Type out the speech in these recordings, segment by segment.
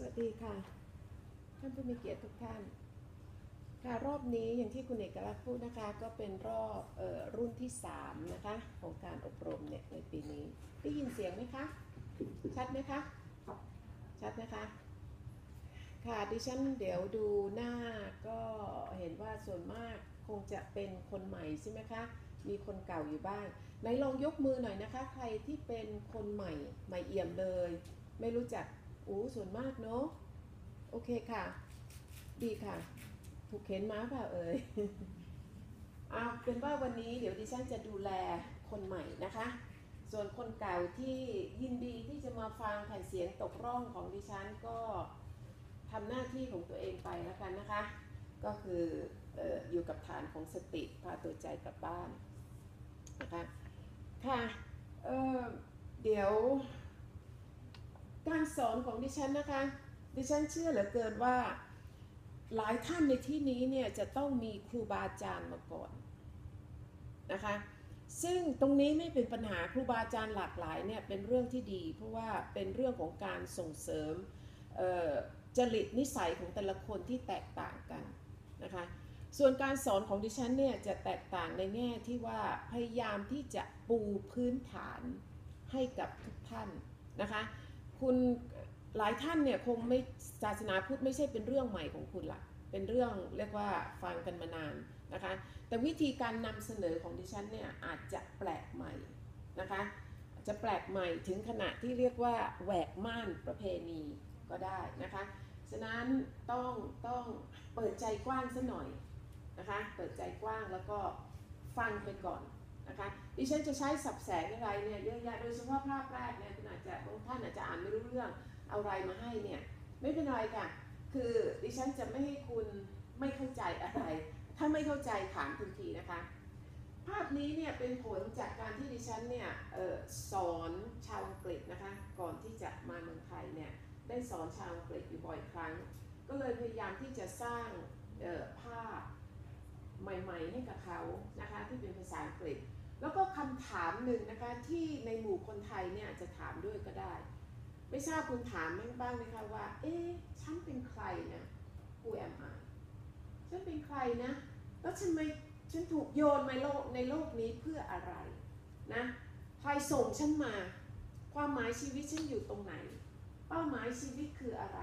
วัสดีค่ะท่านผู้มีเกียรติทุกท่านค่ะรอบนี้อย่างที่คุณเอกลักษณ์พูดนะคะก็เป็นรอบรุ่นที่3นะคะของการอบรมเนี่ยในปีนี้ได้ยินเสียงไหมคะชัดไหมคะชัดนะคะค่ะดิฉันเดี๋ยวดูหน้าก็เห็นว่าส่วนมากคงจะเป็นคนใหม่ใช่ไหมคะมีคนเก่าอยู่บ้างไหนลองยกมือหน่อยนะคะใครที่เป็นคนใหม่เอี่ยมเลยไม่รู้จักส่วนมากเนาะโอเคค่ะดีค่ะถูกเข็นม้าเปล่าเอ่ยเอาเป็นว่าวันนี้เดี๋ยวดิฉันจะดูแลคนใหม่นะคะส่วนคนเก่าที่ยินดีที่จะมาฟังแผ่นเสียงตกร่องของดิฉันก็ทำหน้าที่ของตัวเองไปแล้วกันนะคะก็คืออยู่กับฐานของสติพาตัวใจกลับบ้านนะคะค่ะเเดี๋ยวการสอนของดิฉันนะคะดิฉันเชื่อเหลือเกินว่าหลายท่านในที่นี้เนี่ยจะต้องมีครูบาอาจารย์มาก่อนนะคะซึ่งตรงนี้ไม่เป็นปัญหาครูบาอาจารย์หลากหลายเนี่ยเป็นเรื่องที่ดีเพราะว่าเป็นเรื่องของการส่งเสริมจริตนิสัยของแต่ละคนที่แตกต่างกันนะคะส่วนการสอนของดิฉันเนี่ยจะแตกต่างในแง่ที่ว่าพยายามที่จะปูพื้นฐานให้กับทุกท่านนะคะคุณหลายท่านเนี่ยคงไม่ศาสนาพุทธไม่ใช่เป็นเรื่องใหม่ของคุณละเป็นเรื่องเรียกว่าฟังกันมานานนะคะแต่วิธีการนำเสนอของดิฉันเนี่ยอาจจะแปลกใหม่นะคะจะแปลกใหม่ถึงขนาดที่เรียกว่าแหวกม่านประเพณีก็ได้นะคะฉะนั้นต้องเปิดใจกว้างซะหน่อยนะคะเปิดใจกว้างแล้วก็ฟังไปก่อนนะคะดิฉันจะใช้สับแสงอะไรเนี่ยเยอะแยะโดยเฉพาะภาพแรกเนี่ยคุณอาจจะบางท่านอาจจะอ่านไม่รู้เรื่องเอาอะไรมาให้เนี่ยไม่เป็นไรค่ะคือดิฉันจะไม่ให้คุณไม่เข้าใจอะไรถ้าไม่เข้าใจถามทันทีนะคะภาพนี้เนี่ยเป็นผลจากการที่ดิฉันเนี่ยสอนชาวอังกฤษนะคะก่อนที่จะมาเมืองไทยเนี่ยได้สอนชาวอังกฤษอยู่บ่อยครั้งก็เลยพยายามที่จะสร้างภาพใหม่ๆให้กับเขานะคะที่เป็นภาษาอังกฤษแล้วก็คำถามหนึ่งนะคะที่ในหมู่คนไทยเนี่ยจะถามด้วยก็ได้ไม่ทราบคุณถามบ้างไหมคะว่าฉันเป็นใครนะ Who am I ฉันเป็นใครนะแล้วทำไมฉันถูกโยนในโลกนี้เพื่ออะไรนะใครส่งฉันมาความหมายชีวิตฉันอยู่ตรงไหนเป้าหมายชีวิตคืออะไร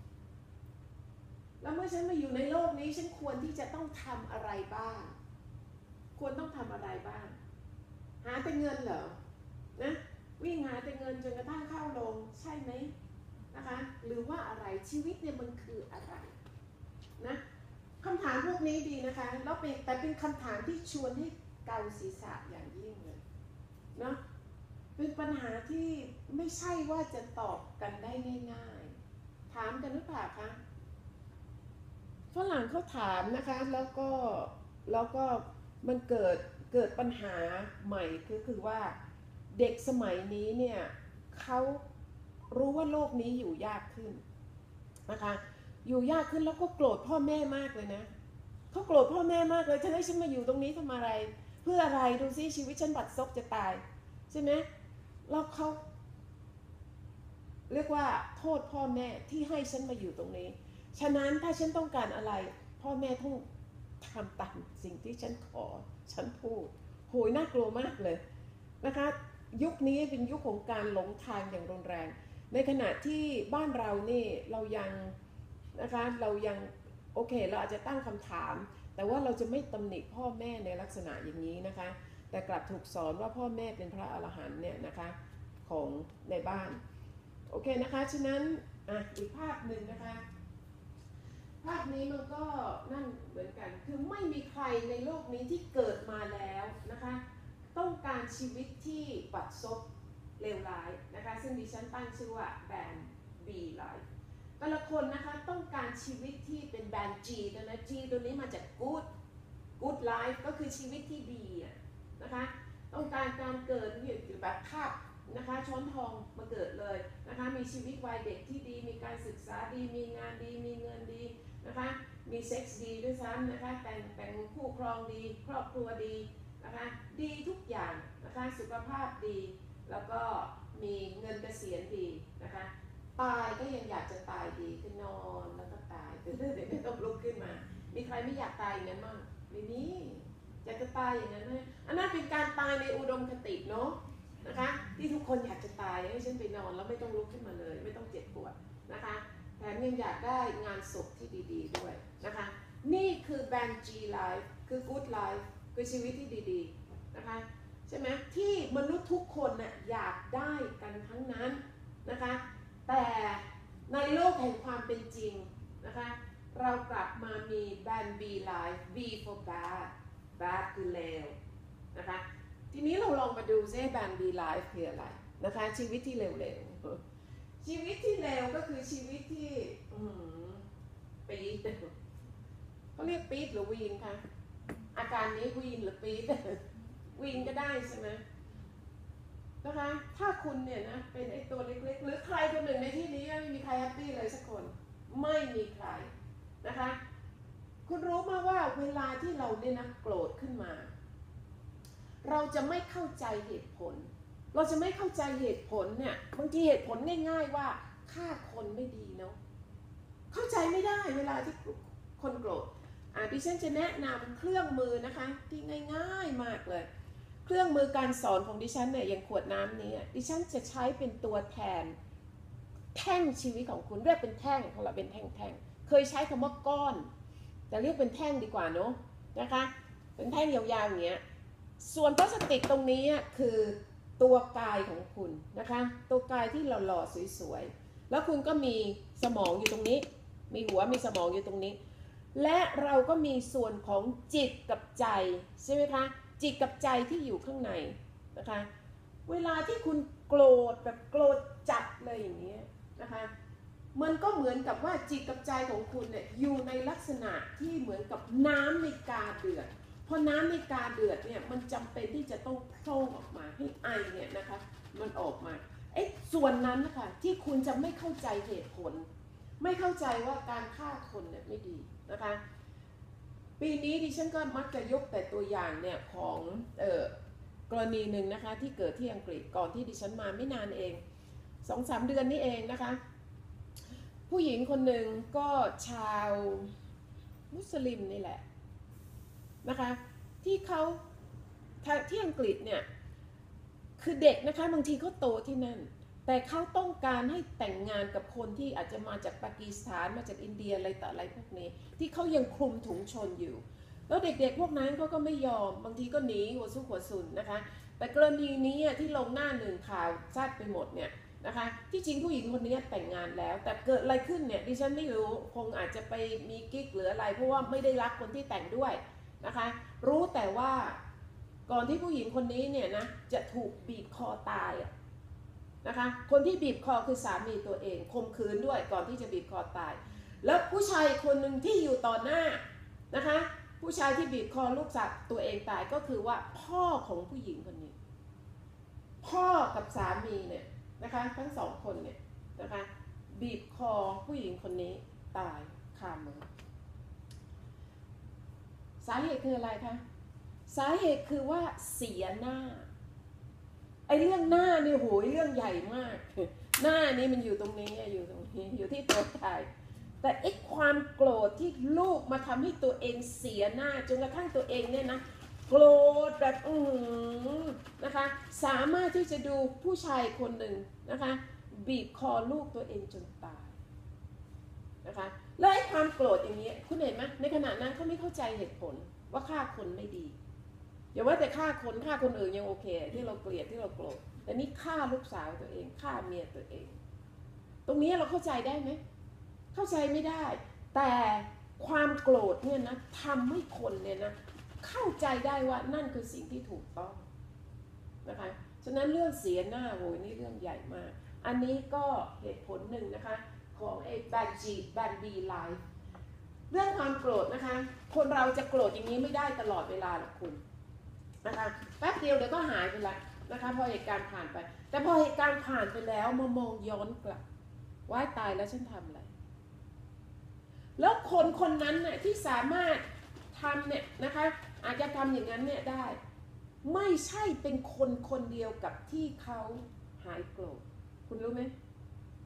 แล้วเมื่อฉันมาอยู่ในโลกนี้ฉันควรที่จะต้องทำอะไรบ้างควรต้องทำอะไรบ้างหาแต่เงินเหรอนะวิ่งหาแต่เงินจนกระทั่งเข้าลงใช่ไหมนะคะหรือว่าอะไรชีวิตเนี่ยมันคืออะไรนะคำถามพวกนี้ดีนะคะแล้วแต่เป็นคำถามที่ชวนให้เกาศีรษะอย่างยิ่งเลยเนาะเป็นปัญหาที่ไม่ใช่ว่าจะตอบกันได้ง่ายๆถามกันหรือเปล่าคะฝรั่งเขาถามนะคะแล้วก็มันเกิดปัญหาใหม่คือว่าเด็กสมัยนี้เนี่ยเขารู้ว่าโลกนี้อยู่ยากขึ้นนะคะอยู่ยากขึ้นแล้วก็โกรธพ่อแม่มากเลยนะเขาโกรธพ่อแม่มากเลยฉันให้ฉันมาอยู่ตรงนี้ทำอะไรเพื่ออะไรดูซิชีวิตฉันบัดซบจะตายใช่ไหมแล้วเขาเรียกว่าโทษพ่อแม่ที่ให้ฉันมาอยู่ตรงนี้ฉะนั้นถ้าฉันต้องการอะไรพ่อแม่ต้องทำตามสิ่งที่ฉันขอฉันพูดโหยน่ากลัวมากเลยนะคะยุคนี้เป็นยุคของการหลงทางอย่างรุนแรงในขณะที่บ้านเรานี่เรายังนะคะเรายังโอเคเราอาจจะตั้งคำถามแต่ว่าเราจะไม่ตำหนิพ่อแม่ในลักษณะอย่างนี้นะคะแต่กลับถูกสอนว่าพ่อแม่เป็นพระอรหันต์เนี่ยนะคะของในบ้านโอเคนะคะฉะนั้นอีกภาพหนึ่งนะคะภาพนี้มันก็นั่นเหมือนกันคือไม่มีใครในโลกนี้ที่เกิดมาแล้วนะคะต้องการชีวิตที่บัดซบเลวร้ายนะคะซึ่งดิฉันตั้งชื่อว่าแบน B Life แต่ละคนนะคะต้องการชีวิตที่เป็นแบน G ตัวนะ G ตัวนี้มาจาก good life ก็คือชีวิตที่ดีนะคะต้องการการเกิดอยู่แบบภาพนะคะช้อนทองมาเกิดเลยนะคะมีชีวิตวัยเด็กที่ดีมีการศึกษาดีมีงานดีมีเงินดีนะคะมีเซ็กส์ดีด้วยซ้ำนะคะแต่งคู่ครองดีครอบครัวดีนะคะดีทุกอย่างนะคะสุขภาพดีแล้วก็มีเงินเกษียณดีนะคะตายก็ยังอยากจะตายดีคือนอนแล้วก็ตายแต่เดี๋ยวไม่ต้องลุกขึ้นมามีใครไม่อยากตายอย่างนั้นบ้างไม่มีอยากจะตายอย่างนั้นไหมอันนั้นเป็นการตายในอุดมคติเนาะนะคะที่ทุกคนอยากจะตายให้ฉันไปนอนแล้วไม่ต้องลุกขึ้นมาเลยไม่ต้องเจ็บปวดนะคะแถมยังอยากได้งานศพที่ดีๆด้วยนะคะนี่คือแบนจีไลฟ์คือกู๊ดไลฟ์คือชีวิตที่ดีๆนะคะใช่ไหมที่มนุษย์ทุกคนน่ะอยากได้กันทั้งนั้นนะคะแต่ในโลกแห่งความเป็นจริงนะคะเรากลับมามีแบน B life B for bad bad คือเลวนะคะทีนี้เราลองมาดูซิแบน B life คืออะไรนะคะชีวิตที่เลวๆชีวิตที่เลวก็คือชีวิตที่ปี๊ดเขาเรียกปี๊ดหรือวีนคะอาการนี้วีนหรือปี๊ดวีนก็ได้ใช่ไหมนะคะถ้าคุณเนี่ยนะเป็นไอ้ตัวเล็กๆหรือใครคนหนึ่งในที่นี้ไม่มีใครแฮปปี้เลยสักคนไม่มีใครนะคะคุณรู้มาว่าเวลาที่เราเนี่ยนะโกรธขึ้นมาเราจะไม่เข้าใจเหตุผลเราจะไม่เข้าใจเหตุผลเนี่ยบางทีเหตุผลง่ายๆว่าฆ่าคนไม่ดีเนาะเข้าใจไม่ได้เวลาที่คนโกรธดิฉันจะแนะนำเครื่องมือนะคะที่ง่ายๆมากเลยเครื่องมือการสอนของดิฉันเนี่ยอย่างขวดน้ำนี้ดิฉันจะใช้เป็นตัวแทนแท่งชีวิตของคุณเรียกเป็นแท่งของเราเป็นแท่งๆเคยใช้คำว่าก้อนแต่เรียกเป็นแท่งดีกว่าเนาะนะคะเป็นแท่งยาวๆอย่างเงี้ยส่วนพลาสติกตรงนี้คือตัวกายของคุณนะคะตัวกายที่หล่อๆสวยๆแล้วคุณก็มีสมองอยู่ตรงนี้มีหัวมีสมองอยู่ตรงนี้และเราก็มีส่วนของจิตกับใจใช่ไหมคะจิตกับใจที่อยู่ข้างในนะคะเวลาที่คุณโกรธแบบโกรธจัดเลยอย่างนี้นะคะมันก็เหมือนกับว่าจิตกับใจของคุณเนี่ยอยู่ในลักษณะที่เหมือนกับน้ำในกาเดือดพอน้ำในกาเดือดเนี่ยมันจำเป็นที่จะต้องโพร่งออกมาให้ไอเนี่ยนะคะมันออกมาส่วนนั้นนะคะที่คุณจะไม่เข้าใจเหตุผลไม่เข้าใจว่าการฆ่าคนเนี่ยไม่ดีนะคะปีนี้ดิฉันก็มักจะยกแต่ตัวอย่างเนี่ยของกรณีหนึ่งนะคะที่เกิดที่อังกฤษก่อนที่ดิฉันมาไม่นานเอง 2-3 เดือนนี้เองนะคะผู้หญิงคนหนึ่งก็ชาวมุสลิมนี่แหละนะคะที่เขาที่อังกฤษเนี่ยคือเด็กนะคะบางทีเขาโตที่นั่นแต่เขาต้องการให้แต่งงานกับคนที่อาจจะมาจากปากีสถานมาจากอินเดียอะไรต่ออะไรพวกนี้ที่เขายังคลุมถุงชนอยู่แล้วเด็กๆพวกนั้นเขาก็ไม่ยอมบางทีก็หนีหัวสู้หัวซุนนะคะแต่กรณีนี้ที่ลงหน้าหนึ่งข่าวชัดไปหมดเนี่ยนะคะที่จริงผู้หญิงคนนี้แต่งงานแล้วแต่เกิดอะไรขึ้นเนี่ยดิฉันไม่รู้คงอาจจะไปมีกิ๊กหรืออะไรเพราะว่าไม่ได้รักคนที่แต่งด้วยนะคะรู้แต่ว่าก่อนที่ผู้หญิงคนนี้เนี่ยนะจะถูกบีบคอตายนะคะคนที่บีบคอคือสามีตัวเองข่มขืนด้วยก่อนที่จะบีบคอตายแล้วผู้ชายคนหนึ่งที่อยู่ต่อหน้านะคะผู้ชายที่บีบคอลูกสาวตัวเองตายก็คือว่าพ่อของผู้หญิงคนนี้พ่อกับสามีเนี่ยนะคะทั้งสองคนเนี่ยนะคะบีบคอผู้หญิงคนนี้ตายคามือสาเหตุคืออะไรคะสาเหตุคือว่าเสียหน้าเรื่องหน้านี่โหยเรื่องใหญ่มากหน้านี่มันอยู่ตรงนี้อยู่ตรงนี้อยู่ที่ตัวตายแต่ความโกรธที่ลูกมาทำให้ตัวเองเสียหน้าจนกระทั่งตัวเองเนี่ยนะโกรธแบบนะคะสามารถที่จะดูผู้ชายคนหนึ่งนะคะบีบคอลูกตัวเองจนตายนะคะแล้วความโกรธอย่างนี้คุณเห็นไหมในขณะนั้นเขาไม่เข้าใจเหตุผลว่าฆ่าคนไม่ดีอย่าว่าแต่ฆ่าคนอื่นยังโอเคที่เราเกลียดที่เราโกรธแต่นี่ฆ่าลูกสาวตัวเองฆ่าเมียตัวเองตรงนี้เราเข้าใจได้ไหมเข้าใจไม่ได้แต่ความโกรธเนี่ยนะทำให้คนเนี่ยนะเข้าใจได้ว่านั่นคือสิ่งที่ถูกต้องนะคะฉะนั้นเรื่องเสียหน้าโวยนี่เรื่องใหญ่มากอันนี้ก็เหตุผลหนึ่งนะคะของแบนบีไลฟ์เรื่องความโกรธนะคะคนเราจะโกรธอย่างนี้ไม่ได้ตลอดเวลาหรอกคุณนะคะแป๊บเดียวเดี๋ยวก็หายไปละนะคะพอเหตุการณ์ผ่านไปแต่พอเหตุการณ์ผ่านไปแล้วมามองย้อนกลับว่าตายแล้วฉันทำอะไรแล้วคนนั้นน่ะที่สามารถทำเนี่ยนะคะอาจจะทำอย่างนั้นเนี่ยได้ไม่ใช่เป็นคนเดียวกับที่เขาหายโกรธคุณรู้ไหม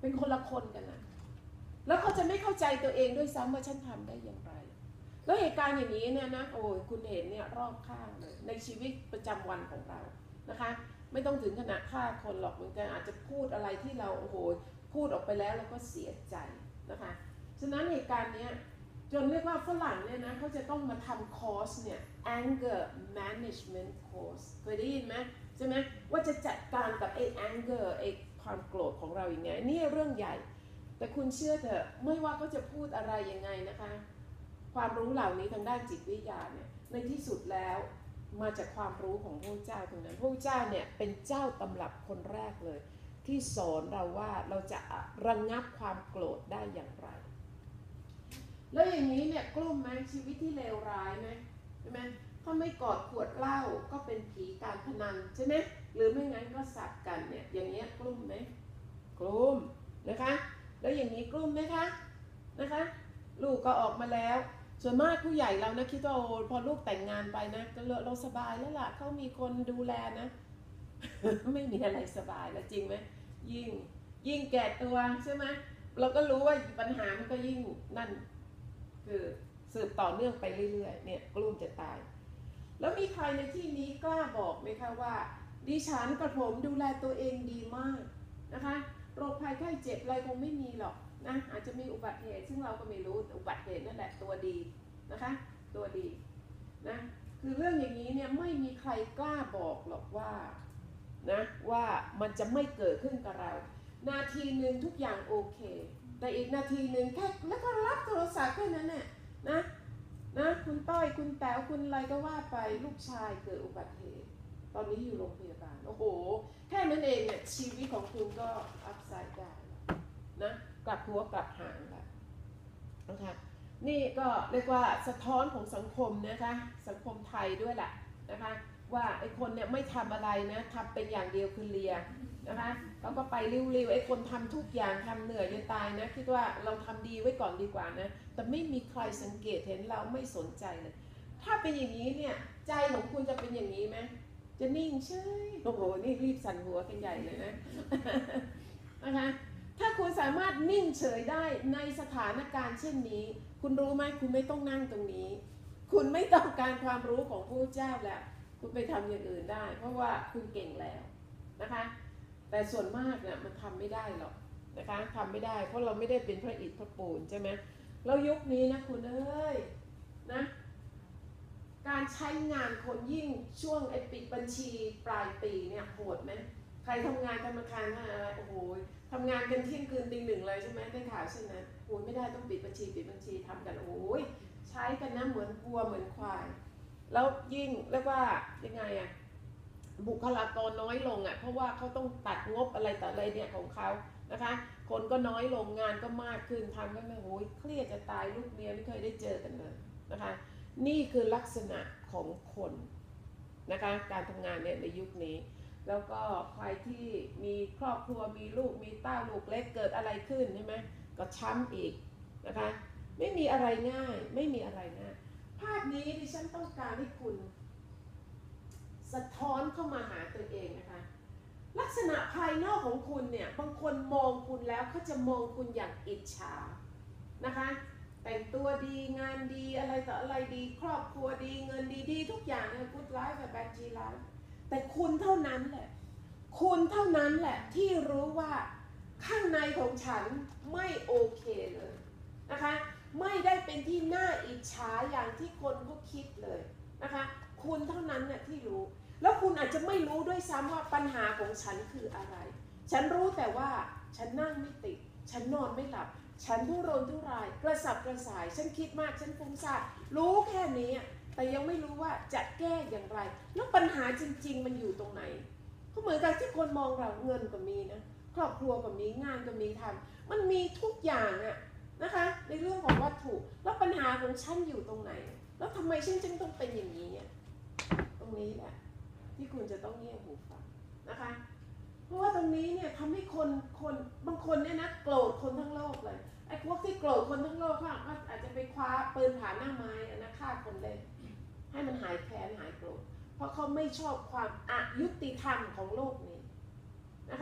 เป็นคนละคนกันนะแล้วเขาจะไม่เข้าใจตัวเองด้วยซ้ำว่าฉันทำได้อย่างไรแล้วเหตุการณ์อย่างนี้เนี่ยนะโอ้ยคุณเห็นเนี่ยรอบข้างเลยในชีวิตประจำวันของเรานะคะไม่ต้องถึงขนาดฆ่าคนหรอกเหมือนกันอาจจะพูดอะไรที่เราโอ้โหพูดออกไปแล้วก็เสียใจนะคะฉะนั้นเหตุการณ์นี้จนเรียกว่าฝรั่งเนี่ยนะเขาจะต้องมาทำคอร์สเนี่ย anger management course เคยได้ยินไหมใช่ไหมว่าจะจัดการกับไอ้ anger ไอ้ความโกรธของเราอย่างไงนี่เรื่องใหญ่แต่คุณเชื่อเถอะไม่ว่าเขาจะพูดอะไรยังไงนะคะความรู้เหล่านี้ทางด้านจิตวิทยาเนี่ยในที่สุดแล้วมาจากความรู้ของพระเจ้าตรงนั้นพระเจ้าเนี่ยเป็นเจ้าตำรับคนแรกเลยที่สอนเราว่าเราจะระงับความโกรธได้อย่างไรแล้วอย่างนี้เนี่ยกลุ้มไหมชีวิตที่เลวร้ายไหมใช่ไหมถ้าไม่กอดขวดเหล้าก็เป็นผีการพนันใช่ไหมหรือไม่งั้นก็สับกันเนี่ยอย่างเงี้ยกลุ้มไหมกลุ้มนะคะแล้วอย่างนี้กลุ้มไหมคะนะคะลูกก็ออกมาแล้วส่วนมากผู้ใหญ่เรานะคิดว่าโอ้พอลูกแต่งงานไปนะก็เราสบายแล้วล่ะเขามีคนดูแลนะ ไม่มีอะไรสบายแล้วจริงไหมยิ่งแก่ตัวใช่ไหมเราก็รู้ว่าปัญหามันก็ยิ่งนั่นคือสืบต่อเนื่องไปเรื่อยๆเนี่ยกลุ้มจะตายแล้วมีใครในที่นี้กล้าบอกไหมคะว่าดิฉันกับผมดูแลตัวเองดีมากนะคะโรคภัยไข้เจ็บอะไรคงไม่มีหรอกนะอาจจะมีอุบัติเหตุซึ่งเราก็ไม่รู้อุบัติเหตุนั่นแหละตัวดีนะคะตัวดีนะคือเรื่องอย่างนี้เนี่ยไม่มีใครกล้าบอกหรอกว่านะว่ามันจะไม่เกิดขึ้นกับเรานาทีหนึ่งทุกอย่างโอเคแต่อีกนาทีหนึ่งแค่แล้วก็รับโทรศัพท์แค่นั้นเนี่ยนะคุณต้อยคุณแต๋วคุณอะไรก็ว่าไปลูกชายเกิดอุบัติเหตุตอนนี้อยู่โรงพยาบาลโอ้โหแค่นั้นเองเนี่ยชีวิตของคุณก็อัพไซด์ดาวน์นะกลับหัวกลับหางแล้วนะคะนี่ก็เรียกว่าสะท้อนของสังคมนะคะสังคมไทยด้วยแหละนะคะว่าไอ้คนเนี่ยไม่ทำอะไรนะทำเป็นอย่างเดียวคือเลียนะคะเขาก็ไปริ้วๆไอ้คนทำทุกอย่างทำเหนื่อยจะตายนะคิดว่าเราทำดีไว้ก่อนดีกว่านะแต่ไม่มีใครสังเกตเห็นเราไม่สนใจเลยถ้าเป็นอย่างนี้เนี่ยใจของคุณจะเป็นอย่างนี้ไหมจะนิ่งเฉยโอ้โหนี่รีบสั่นหัวกันใหญ่เลยนะ นะคะถ้าคุณสามารถนิ่งเฉยได้ในสถานการณ์เช่นนี้คุณรู้ไหมคุณไม่ต้องนั่งตรงนี้คุณไม่ต้องการความรู้ของพระเจ้าแล้วคุณไปทำอย่างอื่นได้เพราะว่าคุณเก่งแล้วนะคะแต่ส่วนมากเนี่ยมันทำไม่ได้หรอกนะคะทำไม่ได้เพราะเราไม่ได้เป็นพระอิฐพระปูนใช่ไหมแล้วยุคนี้นะคุณเอ้ยนะการใช้งานคนยิ่งช่วงไอ้ปิดบัญชีปลายปีเนี่ยโหดไหมใครทำงานธนาคารอะไรโอ้โหทำงานกันเที่ยงคืนตีหนึ่งเลยใช่ไหมได้ข่าวใช่ไหมโอ้ยไม่ได้ต้องปิดบัญชีทำกันโอ้ยใช้กันนะเหมือนวัวเหมือนควายแล้วยิ่งเรียกว่ายังไงอะบุคลากรน้อยลงอ่ะเพราะว่าเขาต้องตัดงบอะไรต่ออะไรเนี่ยของเขานะคะคนก็น้อยลงงานก็มากขึ้นทำก็ไม่โอ้ยเครียดจะตายลูกเมียไม่เคยได้เจอกันเลยนะคะนี่คือลักษณะของคนนะคะการทำงานเนี่ยในยุคนี้แล้วก็ใครที่มีครอบครัวมีลูกมีเต้าลูกเล็กเกิดอะไรขึ้นใช่ไหมก็ช้ำอีกนะคะไม่มีอะไรง่ายไม่มีอะไรง่ายภาพนี้ดิฉันต้องการให้คุณสะท้อนเข้ามาหาตัวเองนะคะลักษณะภายนอกของคุณเนี่ยบางคนมองคุณแล้วเขาจะมองคุณอย่างอิจฉานะคะแต่งตัวดีงานดีอะไรต่ออะไรดีครอบครัวดีเงินดีทุกอย่างเนี่ยกู๊ดไลฟ์แบบแบดจีไลฟ์แต่คุณเท่านั้นแหละคุณเท่านั้นแหละที่รู้ว่าข้างในของฉันไม่โอเคเลยนะคะไม่ได้เป็นที่น่าอิจฉาอย่างที่คนเขาคิดเลยนะคะคุณเท่านั้นเนี่ยที่รู้แล้วคุณอาจจะไม่รู้ด้วยซ้ำว่าปัญหาของฉันคืออะไรฉันรู้แต่ว่าฉันนั่งไม่ติดฉันนอนไม่หลับฉันทุรนทุรายกระสับกระส่ายฉันคิดมากฉันฟุ้งซ่านรู้แค่นี้แต่ยังไม่รู้ว่าจะแก้อย่างไรแล้วปัญหาจริงๆมันอยู่ตรงไหนก็เหมือนกับที่คนมองเราเงินก็มีนะครอบครัวก็มีงานก็มีทำมันมีทุกอย่างอะนะคะในเรื่องของวัตถุแล้วปัญหาของฉันอยู่ตรงไหนแล้วทำไมฉันจึงต้องเป็นอย่างนี้ตรงนี้แหละที่คุณจะต้องเงี่ยหูฟังนะคะเพราะว่าตรงนี้เนี่ยทำให้คนบางคนเนี่ยนะโกรธคนทั้งโลกเลยไอ้พวกที่โกรธคนทั้งโลกเขาอาจจะไปคว้าปืนผ่านหน้าไม้นะฆ่าคนเล่นให้มันหายแค้นหายโกรธเพราะเขาไม่ชอบความอยุติธรรมของโลกนี้นะคะค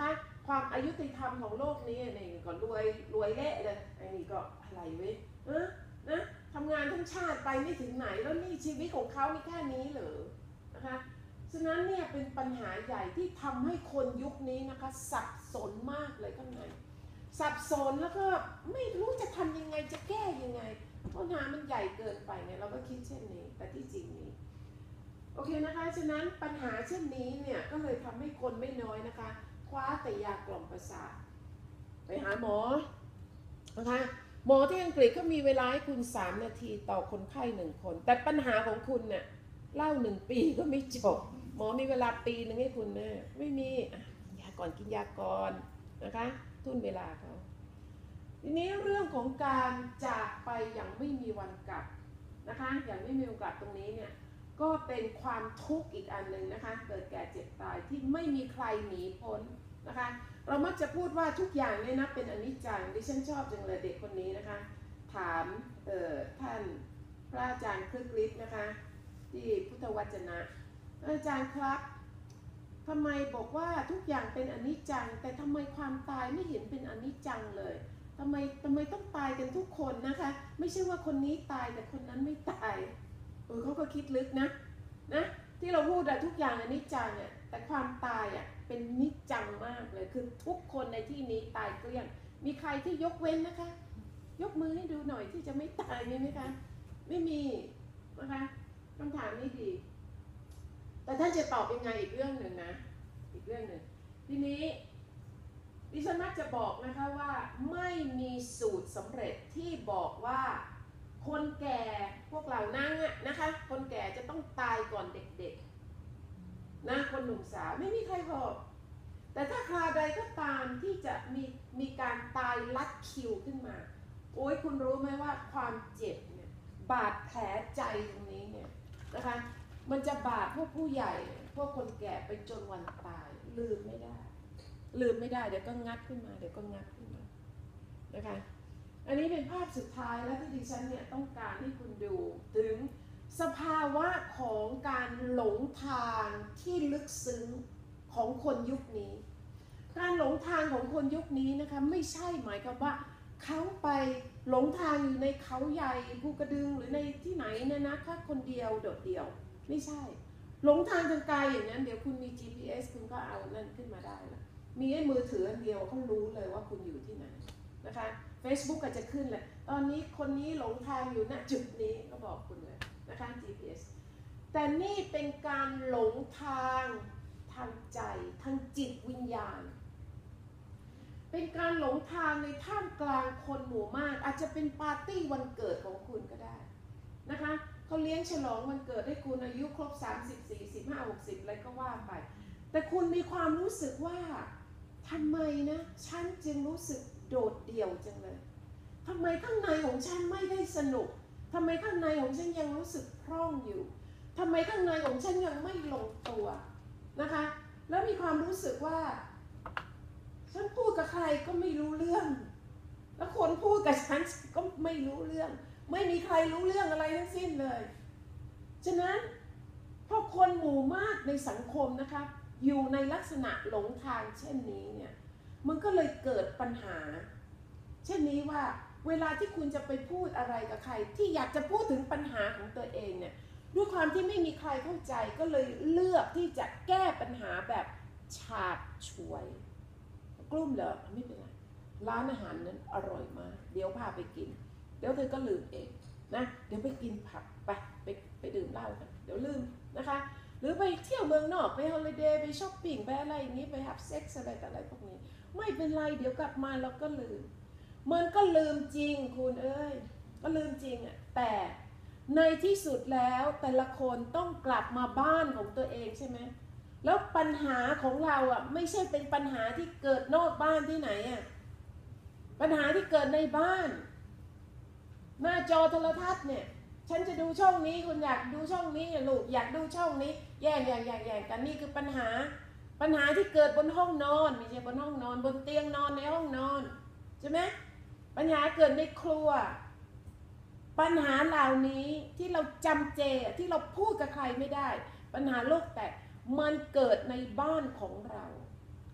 ความอายุติธรรมของโลกนี้นี่ก็รวยเละเลยไอ้นี่ก็อะไรเว้ยนะทำงานทั้งชาติไปไม่ถึงไหนแล้วนี่ชีวิตของเขามีแค่นี้เหรอนะคะฉะนั้นเนี่ยเป็นปัญหาใหญ่ที่ทำให้คนยุคนี้นะคะสับสนมากเลยข้างในสับสนแล้วก็ไม่รู้จะทำยังไงจะแก้ยังไงปัญหามันใหญ่เกินไปไงเราก็คิดเช่นนี้แต่ที่จริงนี้โอเคนะคะฉะนั้นปัญหาเช่นนี้เนี่ยก็เลยทำให้คนไม่น้อยนะคะคว้าแต่ยากล่อมประสาทไปหาหมอนะคะหมอที่อังกฤษก็มีเวลาให้คุณ3 นาทีต่อคนไข้1 คนแต่ปัญหาของคุณเนี่ยเล่า1 ปีก็ไม่จบหมอมีเวลาปีนึงให้คุณเนี่ยไม่มีกินยาก่อนนะคะทุ่นเวลาเขาทีนี้เรื่องของการจากไปอย่างไม่มีวันกลับนะคะอย่างไม่มีวันกลับตรงนี้เนี่ยก็เป็นความทุกข์อีกอันหนึ่งนะคะเกิดแก่เจ็บตายที่ไม่มีใครหนีพ้นนะคะเรามักจะพูดว่าทุกอย่างเนี่ยนะเป็นอนิจจังดิฉันชอบจังเลยเด็กคนนี้นะคะถามท่านพระอาจารย์ครึกฤทธิ์นะคะที่พุทธวจนะอาจารย์ครับทำไมบอกว่าทุกอย่างเป็นอนิจจังแต่ทำไมความตายไม่เห็นเป็นอนิจจังเลยทำไมต้องตายกันทุกคนนะคะไม่ใช่ว่าคนนี้ตายแต่คนนั้นไม่ตายเขาก็คิดลึกนะที่เราพูดทุกอย่างอนิจจังเนี่ยแต่ความตายเป็นนิจจังมากเลยคือทุกคนในที่นี้ตายเกลี้ยงมีใครที่ยกเว้นนะคะยกมือให้ดูหน่อยที่จะไม่ตายมีไหมคะไม่มีนะคะคำถามนี้ดีแต่ท่านจะตอบยังไงอีกเรื่องหนึ่งนะอีกเรื่องหนึ่งทีนี้ดิฉันมักจะบอกนะคะว่าไม่มีสูตรสำเร็จที่บอกว่าคนแก่พวกเรานั่งนะคะคนแก่จะต้องตายก่อนเด็กๆนะคนหนุ่มสาวไม่มีใครบอกแต่ถ้าคราวใดก็ตามที่จะมีการตายลัดคิวขึ้นมาโอ้ยคุณรู้ไหมว่าความเจ็บเนี่ยบาดแผลใจตรงนี้เนี่ยนะคะมันจะบาดพวกผู้ใหญ่พวกคนแก่ไปจนวันตายลืมไม่ได้เดี๋ยวก็งัดขึ้นมานะคะอันนี้เป็นภาพสุดท้ายแล้วที่ดิฉันเนี่ยต้องการให้คุณดูถึงสภาวะของการหลงทางที่ลึกซึ้งของคนยุคนี้การหลงทางของคนยุคนี้นะคะไม่ใช่หมายความว่าเขาไปหลงทางอยู่ในเขาใหญ่ภูกระดึงหรือในที่ไหนเนี่ยนะแค่คนเดียวโดดเดี่ยวไม่ใช่หลงทางทางกายอย่างนั้นเดี๋ยวคุณมี GPS คุณก็เอานั่นขึ้นมาได้ละมีไอ้มือถืออันเดียวเขารู้เลยว่าคุณอยู่ที่ไหนนะคะ Facebook อาจจะขึ้นเลยตอนนี้คนนี้หลงทางอยู่ณจุดนี้ก็บอกคุณเลยนะคะ GPS แต่นี่เป็นการหลงทางทางใจทางจิตวิญญาณเป็นการหลงทางในท่ามกลางคนหมู่มากอาจจะเป็นปาร์ตี้วันเกิดของคุณก็ได้นะคะเขาเลี้ยงฉลองวันเกิดให้คุณอายุครบ30 40 50 60อะไรก็ว่าไปแต่คุณมีความรู้สึกว่าทำไมนะฉันจึงรู้สึกโดดเดี่ยวจังเลยทำไมข้างในของฉันไม่ได้สนุกทำไมข้างในของฉันยังรู้สึกพร่องอยู่ทำไมข้างในของฉันยังไม่ลงตัวนะคะแล้วมีความรู้สึกว่าฉันพูดกับใครก็ไม่รู้เรื่องแล้วคนพูดกับฉันก็ไม่รู้เรื่องไม่มีใครรู้เรื่องอะไรทั้งสิ้นเลยฉะนั้นพอคนหมู่มากในสังคมนะคะอยู่ในลักษณะหลงทางเช่นนี้เนี่ยมันก็เลยเกิดปัญหาเช่นนี้ว่าเวลาที่คุณจะไปพูดอะไรกับใครที่อยากจะพูดถึงปัญหาของตัวเองเนี่ยด้วยความที่ไม่มีใครเข้าใจก็เลยเลือกที่จะแก้ปัญหาแบบฉาบฉวยกลุ้มเหรอไม่เป็นไรร้านอาหารนั้นอร่อยมากเดี๋ยวพาไปกินเดี๋ยวเธอก็ลืมเองนะเดี๋ยวไปกินผับไปดื่มเหล้ากันเดี๋ยวลืมนะคะหรือไปเที่ยวเมืองนอกไปฮอลิเดย์ไปช้อปปิ้งไปอะไรอย่างนี้ไปฮับเซ็กซ์อะไรแต่อะไรพวกนี้ไม่เป็นไรเดี๋ยวกลับมาเราก็ลืมมันก็ลืมจริงคุณเอ้ยก็ลืมจริงแต่ในที่สุดแล้วแต่ละคนต้องกลับมาบ้านของตัวเองใช่ไหมแล้วปัญหาของเราไม่ใช่เป็นปัญหาที่เกิดนอกบ้านที่ไหนปัญหาที่เกิดในบ้านหน้าจอโทรทัศน์เนี่ยฉันจะดูช่องนี้คุณอยากดูช่องนี้ลูกอยากดูช่องนี้แย่งกันนี่คือปัญหาที่เกิดบนห้องนอนไม่ใช่บนห้องนอนบนเตียงนอนในห้องนอนใช่ไหมปัญหาเกิดในครัวปัญหาเหล่านี้ที่เราจำเจที่เราพูดกับใครไม่ได้ปัญหาโลกแตกมันเกิดในบ้านของเราค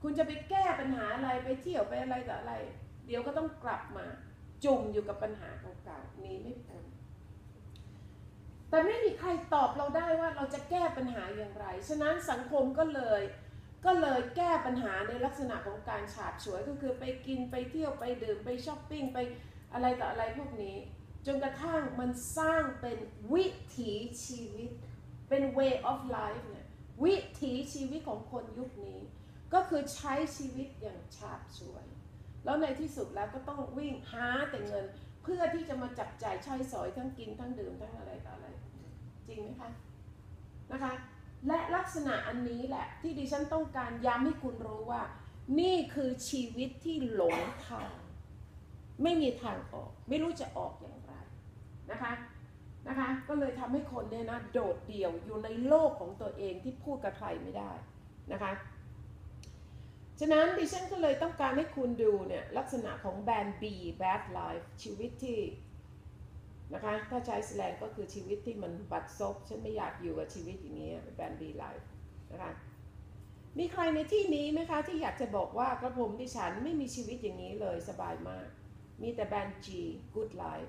คุณจะไปแก้ปัญหาอะไรไปเที่ยวไปอะไรต่ออะไรเดี๋ยวก็ต้องกลับมาจุ่มอยู่กับปัญหาเก่าๆนี้ไม่พ้นแต่ไม่มีใครตอบเราได้ว่าเราจะแก้ปัญหาอย่างไรฉะนั้นสังคมก็เลยแก้ปัญหาในลักษณะของการฉาบฉวยก็คือไปกินไปเที่ยวไปดื่มไปช้อปปิ้งไปอะไรต่ออะไรพวกนี้จนกระทั่งมันสร้างเป็นวิถีชีวิตเป็น way of life เนี่ยวิถีชีวิตของคนยุคนี้ก็คือใช้ชีวิตอย่างฉาบฉวยแล้วในที่สุดแล้วก็ต้องวิ่งหาแต่เงินเพื่อที่จะมาจับจ่ายใช้สอยทั้งกินทั้งดื่มทั้งอะไรต่ออะไรจริงไหมคะนะคะและลักษณะอันนี้แหละที่ดิฉันต้องการย้ำให้คุณรู้ว่านี่คือชีวิตที่หลงทางไม่มีทางออกไม่รู้จะออกอย่างไรนะคะก็เลยทำให้คนเนี่ยนะโดดเดี่ยวอยู่ในโลกของตัวเองที่พูดกับใครไม่ได้นะคะฉะนั้นดิฉันก็เลยต้องการให้คุณดูเนี่ยลักษณะของแบน B bad life ชีวิตที่นะคะถ้าใช้แสลงก็คือชีวิตที่มันบัดซบฉันไม่อยากอยู่กับชีวิตอย่างนี้แบน B life นะคะมีใครในที่นี้ไหมคะที่อยากจะบอกว่ากระผมดิฉันไม่มีชีวิตอย่างนี้เลยสบายมากมีแต่แบน G good life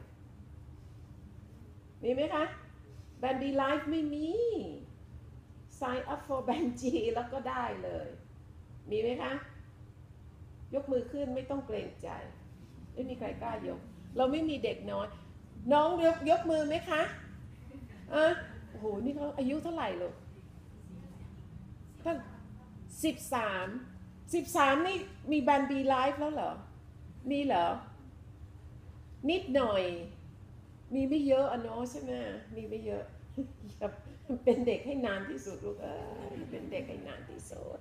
มีไหมคะแบน B life ไม่มี sign up for แบน G แล้วก็ได้เลยมีไหมคะยกมือขึ้นไม่ต้องเกรงใจไม่มีใครกล้ายกเราไม่มีเด็กน้อยน้องยกมือไหมคะโอ้โหนี่เขาอายุเท่าไหร่ลูกท่าน13นี่มีแบนด์บีไลฟ์แล้วเหรอมีเหรอนิดหน่อยมีไม่เยอะอ่ะเนาะใช่ไหมมีไม่เยอะเป็นเด็กให้นานที่สุดลูกเป็นเด็กให้นานที่สุด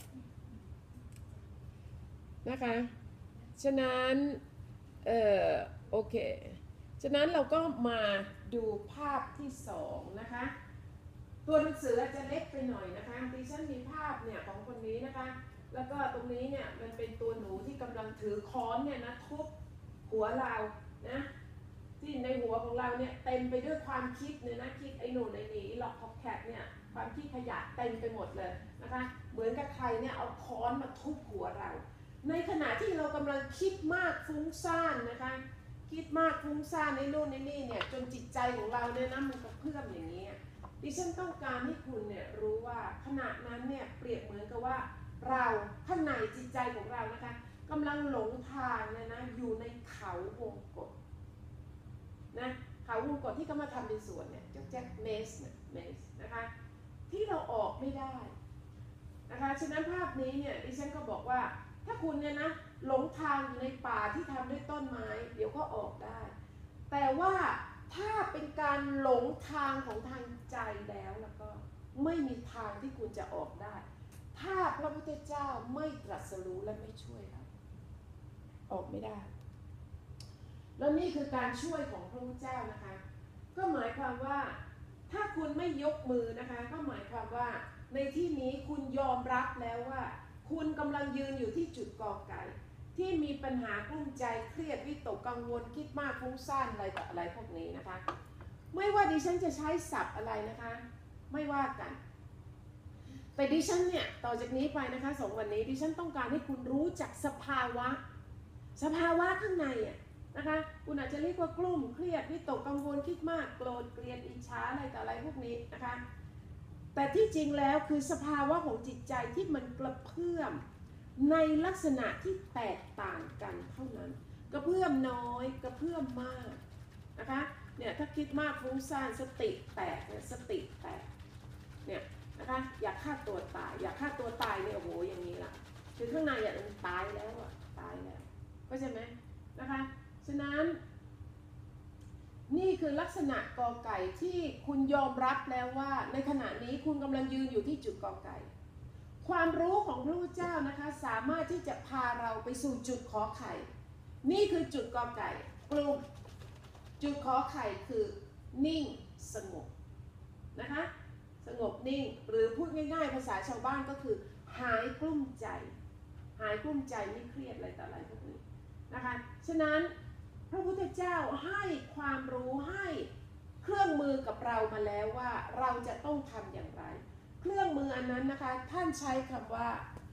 นะคะฉะนั้นโอเคฉะนั้นเราก็มาดูภาพที่2นะคะตัวหนังสืออาจจะเล็กไปหน่อยนะคะดิฉันมีภาพเนี่ยของคนนี้นะคะแล้วก็ตรงนี้เนี่ยมันเป็นตัวหนูที่กำลังถือค้อนเนี่ยนะทุบหัวเรานะที่ในหัวของเราเนี่ยเต็มไปด้วยความคิดเนี่ยนะคิดไอ้หนูไอ้หนีหลอกพอกแคทเนี่ยความคิดขยะเต็มไปหมดเลยนะคะเหมือนกับใครเนี่ยเอาค้อนมาทุบหัวเราในขณะที่เรากำลังคิดมากฟุ้งซ่านนะคะคิดมากฟุ้งซ่านในโน่นในนี่เนี่ยจนจิตใจของเราเนี่ยนะมันกระเพื่อมอย่างนี้ดิฉันต้องการให้คุณเนี่ยรู้ว่าขณะนั้นเนี่ยเปรียบเหมือนกับว่าเราข้างในจิตใจของเรานะคะกำลังหลงทางเนี่ยนะอยู่ในเขาวงกฏนะเขาวงกฏที่เขามาทำเป็นสวนเนี่ยแจ็คเมสนะคะที่เราออกไม่ได้นะคะฉะนั้นภาพนี้เนี่ยดิฉันก็บอกว่าถ้าคุณเนี่ยนะหลงทางอยู่ในป่าที่ทำด้วยต้นไม้เดี๋ยวก็ออกได้แต่ว่าถ้าเป็นการหลงทางของทางใจแล้วก็ไม่มีทางที่คุณจะออกได้ถ้าพระพุทธเจ้าไม่ตรัสรู้และไม่ช่วยเราออกไม่ได้แล้วนี่คือการช่วยของพระพุทธเจ้านะคะก็หมายความว่าถ้าคุณไม่ยกมือนะคะก็หมายความว่าในที่นี้คุณยอมรับแล้วว่าคุณกำลังยืนอยู่ที่จุดกอไก่ที่มีปัญหากลุ้มใจเครียดวิตกกังวลคิดมากฟุ้งซ่านอะไรต่ออะไรพวกนี้นะคะไม่ว่าดิฉันจะใช้ศัพท์อะไรนะคะไม่ว่ากันแต่ดิฉันเนี่ยต่อจากนี้ไปนะคะ2 วันนี้ดิฉันต้องการให้คุณรู้จักสภาวะข้างในนะคะคุณอาจจะเรียกว่ากลุ้มเครียดวิตกกังวลคิดมากโกรธเกลียดอิจฉาอะไรต่ออะไรพวกนี้นะคะแต่ที่จริงแล้วคือสภาวะของจิตใจที่มันกระเพื่อมในลักษณะที่แตกต่างกันเท่านั้นกระเพื่อมน้อยกระเพื่อมมากนะคะเนี่ยถ้าคิดมากฟุ้งซ่านสติแตกเนี่ยสติแตกเนี่ยนะคะอยากฆ่าตัวตายเนี่ยโอ้โหอย่างนี้ละคือข้างในตายแล้วตายแล้วเข้าใจไหมนะคะฉะนั้นนี่คือลักษณะกอไก่ที่คุณยอมรับแล้วว่าในขณะนี้คุณกำลังยืนอยู่ที่จุดกอไก่ความรู้ของพระพุทธเจ้านะคะสามารถที่จะพาเราไปสู่จุดขอไข่นี่คือจุดกอไก่กลุ่มจุดขอไข่คือนิ่งสงบนะคะสงบนิ่งหรือพูดง่ายๆภาษาชาวบ้านก็คือหายกลุ้มใจไม่เครียดอะไรต่ออะไรพวกนี้นะคะฉะนั้นพระพุทธเจ้าให้ความรู้ให้เครื่องมือกับเรามาแล้วว่าเราจะต้องทำอย่างไรเครื่องมืออันนั้นนะคะท่านใช้คำว่า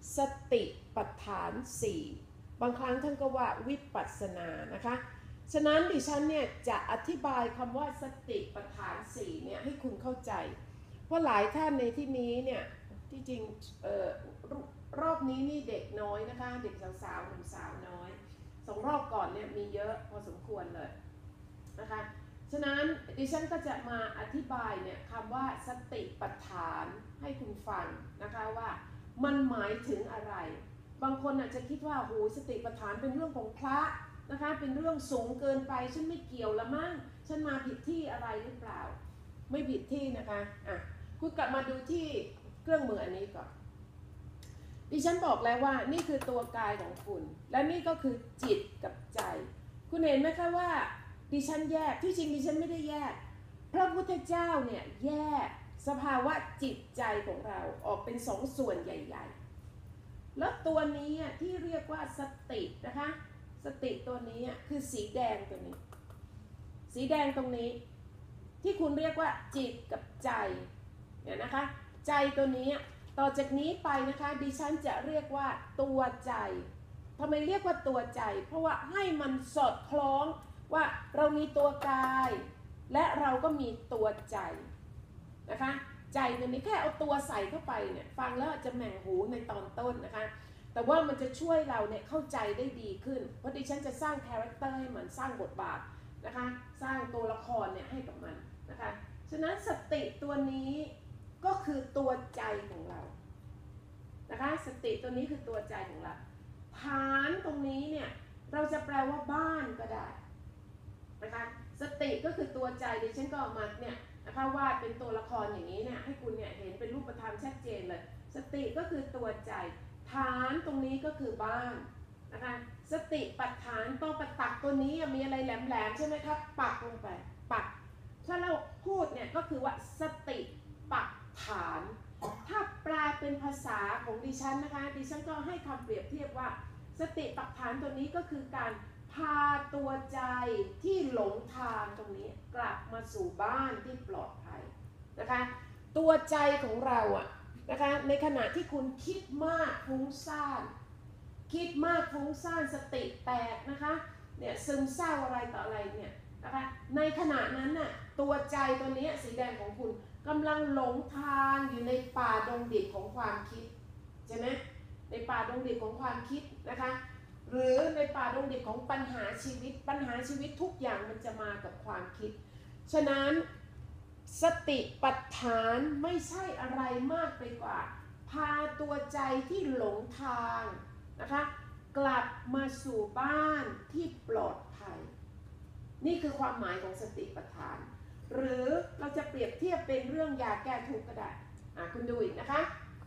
สติปัฏฐานสี่บางครั้งท่านก็ว่าวิปัสสนานะคะฉะนั้นดิฉันเนี่ยจะอธิบายคำว่าสติปัฏฐานสี่เนี่ยให้คุณเข้าใจเพราะหลายท่านในที่นี้เนี่ยที่จริงรอบนี้นี่เด็กน้อยนะคะเด็กสาวๆหนุ่มสาวน้อย2 รอบก่อนเนี่ยมีเยอะพอสมควรเลยนะคะฉะนั้นดิฉันก็จะมาอธิบายเนี่ยคำว่าสติปัฏฐานให้คุณฟังนะคะว่ามันหมายถึงอะไรบางคนอาจจะคิดว่าโหสติปัฏฐานเป็นเรื่องของพระนะคะเป็นเรื่องสูงเกินไปฉันไม่เกี่ยวละมั้งฉันมาผิดที่อะไรหรือเปล่าไม่ผิดที่นะคะคุณกลับมาดูที่เครื่องมืออันนี้ก่อนดิฉันบอกแล้วว่านี่คือตัวกายของคุณและนี่ก็คือจิตกับใจคุณเห็นไหมคะว่าดิฉันแยกที่จริงดิฉันไม่ได้แยกพระพุทธเจ้าเนี่ยแยกสภาวะจิตใจของเราออกเป็น2 ส่วนใหญ่ๆแล้วตัวนี้ที่เรียกว่าสตินะคะสติตัวนี้คือสีแดงตัวนี้สีแดงตรงนี้ที่คุณเรียกว่าจิตกับใจเนี่ยนะคะใจตัวนี้ต่อจากนี้ไปนะคะดิฉันจะเรียกว่าตัวใจทำไมเรียกว่าตัวใจเพราะว่าให้มันสอดคล้องว่าเรามีตัวกายและเราก็มีตัวใจนะคะใจตัวนี้แค่เอาตัวใส่เข้าไปเนี่ยฟังแล้วอาจจะแหม่งหูในตอนต้นนะคะแต่ว่ามันจะช่วยเราเนี่ยเข้าใจได้ดีขึ้นเพราะดิฉันจะสร้างคาแรคเตอร์ให้มันสร้างบทบาทนะคะสร้างตัวละครเนี่ยให้กับมันนะคะฉะนั้นสติตัวนี้ก็คือตัวใจของเรานะคะสติตัวนี้คือตัวใจของเราฐานตรงนี้เนี่ยเราจะแปลว่าบ้านก็ได้นะคะสติก็คือตัวใจดิฉันก็ออกมาเนี่ยนะคะวาดเป็นตัวละครอย่างนี้เนี่ยให้คุณเนี่ยเห็นเป็นรูปธรรมชัดเจนเลยสติก็คือตัวใจฐานตรงนี้ก็คือบ้านนะคะสติปัฏฐานตัวปักตักตัวนี้มีอะไรแหลมๆใช่ไหมครับปักลงไปปักถ้าเราพูดเนี่ยก็คือว่าสติปักฐานถ้าแปลเป็นภาษาของดิฉันนะคะดิฉันก็ให้คำเปรียบเทียบว่าสติปักฐานตัวนี้ก็คือการพาตัวใจที่หลงทางตรงนี้กลับมาสู่บ้านที่ปลอดภัยนะคะตัวใจของเรานะคะในขณะที่คุณคิดมากฟุ้งซ่านสติแตกนะคะเนี่ยซึมเศร้าอะไรต่ออะไรเนี่ยนะคะในขณะนั้นน่ะตัวใจตัวนี้สีแดงของคุณกำลังหลงทางอยู่ในป่าดงดิบของความคิดใช่ไหมในป่าดงดิบของความคิดนะคะหรือในป่าดงดิบของปัญหาชีวิตทุกอย่างมันจะมากับความคิดฉะนั้นสติปัฏฐานไม่ใช่อะไรมากไปกว่าพาตัวใจที่หลงทางนะคะกลับมาสู่บ้านที่ปลอดภัยนี่คือความหมายของสติปัฏฐานหรือเราจะเปรียบเทียบเป็นเรื่องยาแก้ทุกข์ก็ได้คุณดูอีกนะคะ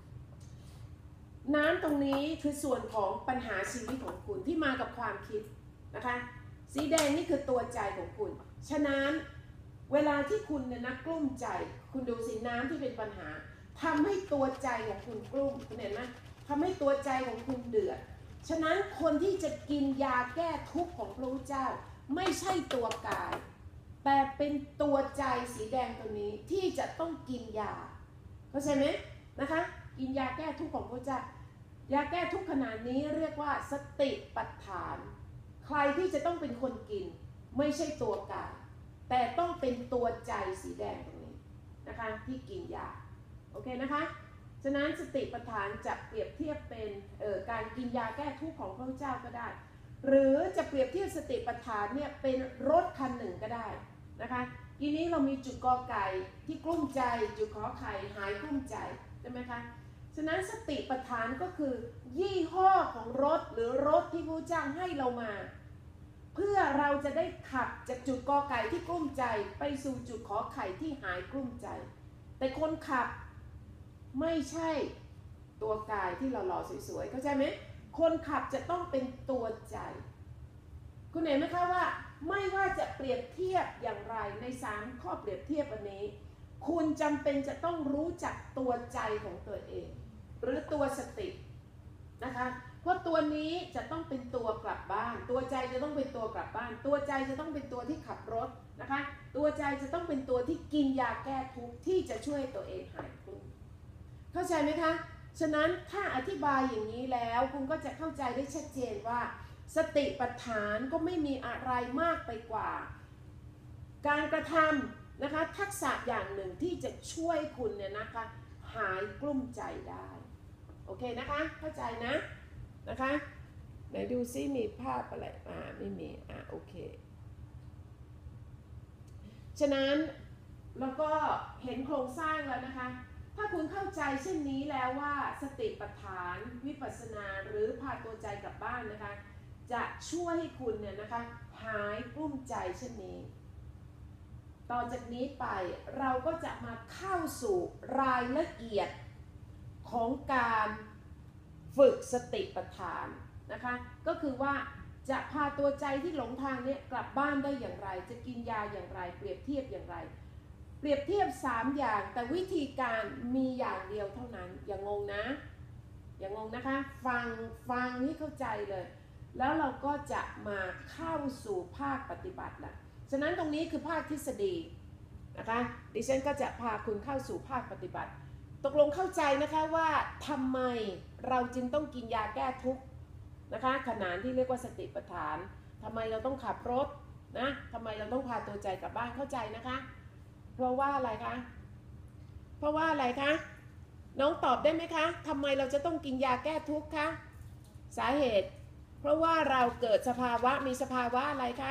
น้ำตรงนี้คือส่วนของปัญหาชีวิตของคุณที่มากับความคิดนะคะสีแดงนี่คือตัวใจของคุณฉะนั้นเวลาที่คุณเนี่ยนะกลุ้มใจคุณดูสิน้ำที่เป็นปัญหาทำให้ตัวใจของคุณกลุ้มคุณเห็นไหมทำให้ตัวใจของคุณเดือดฉะนั้นคนที่จะกินยาแก้ทุกข์ของพระพุทธเจ้าไม่ใช่ตัวกายแต่เป็นตัวใจสีแดงตัวนี้ที่จะต้องกินยาเข้าใจไหมนะคะกินยาแก้ทุกข์ของพระเจ้ายาแก้ทุกข์ขนาดนี้เรียกว่าสติปัฏฐานใครที่จะต้องเป็นคนกินไม่ใช่ตัวกายแต่ต้องเป็นตัวใจสีแดงตรงนี้นะคะที่กินยาโอเคนะคะฉะนั้นสติปัฏฐานจะเปรียบเทียบเป็นการกินยาแก้ทุกข์ของพระเจ้าก็ได้หรือจะเปรียบเทียบสติปัฏฐานเนี่ยเป็นรถคันหนึ่งก็ได้นะคะทีนี้เรามีจุดกอไก่ที่กลุ้มใจจุดขอไข่หายกลุ้มใจใช่ไหมคะฉะนั้นสติปัฏฐานก็คือยี่ห้อของรถหรือรถที่พระเจ้าให้เรามาเพื่อเราจะได้ขับจากจุดกอไก่ที่กลุ้มใจไปสู่จุดขอไข่ที่หายกลุ้มใจแต่คนขับไม่ใช่ตัวกายที่เราหล่อสวยๆเข้าใจไหมคนขับจะต้องเป็นตัวใจคุณเห็นไหมคะว่าไม่ว่าจะเปรียบเทียบอย่างไรใน3ข้อเปรียบเทียบอันนี้คุณจำเป็นจะต้องรู้จักตัวใจของตัวเองหรือตัวสตินะคะเพราะตัวนี้จะต้องเป็นตัวกลับบ้านตัวใจจะต้องเป็นตัวกลับบ้านตัวใจจะต้องเป็นตัวที่ขับรถนะคะตัวใจจะต้องเป็นตัวที่กินยาแก้ทุกข์ที่จะช่วยตัวเองหายทุกข์เข้าใจไหมคะฉะนั้นถ้าอธิบายอย่างนี้แล้วคุณก็จะเข้าใจได้ชัดเจนว่าสติปัฏฐานก็ไม่มีอะไรมากไปกว่าการกระทำนะคะทักษะอย่างหนึ่งที่จะช่วยคุณเนี่ยนะคะหายกลุ้มใจได้โอเคนะคะเข้าใจนะนะคะไหนดูซิมีภาพอะไรไม่มีโอเคฉะนั้นเราก็เห็นโครงสร้างแล้วนะคะถ้าคุณเข้าใจเช่นนี้แล้วว่าสติปัฏฐานวิปัสสนาหรือพาตัวใจกลับบ้านนะคะจะช่วยให้คุณเนี่ยนะคะหายกลุ้มใจเช่นนี้ต่อจากนี้ไปเราก็จะมาเข้าสู่รายละเอียดของการฝึกสติปัฏฐานนะคะก็คือว่าจะพาตัวใจที่หลงทางนี้กลับบ้านได้อย่างไรจะกินยาอย่างไรเปรียบเทียบอย่างไรเปรียบเทียบ3อย่างแต่วิธีการมีอย่างเดียวเท่านั้นอย่างงงนะอย่างงงนะคะฟังให้เข้าใจเลยแล้วเราก็จะมาเข้าสู่ภาคปฏิบัติละฉะนั้นตรงนี้คือภาคทฤษฎีนะคะดิฉันก็จะพาคุณเข้าสู่ภาคปฏิบัติตกลงเข้าใจนะคะว่าทำไมเราจึงต้องกินยาแก้ทุกข์นะคะขนานที่เรียกว่าสติปัฏฐานทำไมเราต้องขับรถนะทำไมเราต้องพาตัวใจกลับบ้านเข้าใจนะคะเพราะว่าอะไรคะเพราะว่าอะไรคะน้องตอบได้ไหมคะทำไมเราจะต้องกินยาแก้ทุกข์คะสาเหตุเพราะว่าเราเกิดสภาวะมีสภาวะอะไรคะ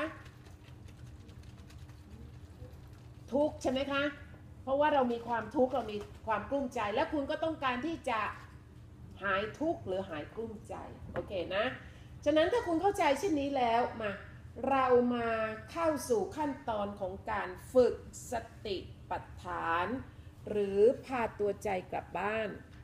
ทุกข์ใช่ไหมคะเพราะว่าเรามีความทุกข์เรามีความกลุ้มใจและคุณก็ต้องการที่จะหายทุกข์หรือหายกลุ้มใจโอเคนะฉะนั้นถ้าคุณเข้าใจเช่นนี้แล้วมาเรามาเข้าสู่ขั้นตอนของการฝึกสติปัฏฐานหรือพาตัวใจกลับบ้าน